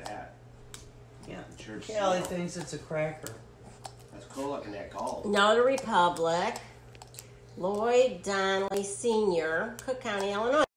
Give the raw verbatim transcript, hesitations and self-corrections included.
that. Yeah. Church Kelly seal. thinks it's a cracker. That's cool looking, that gold. Notary Public, Lloyd Donnelly Senior, Cook County, Illinois.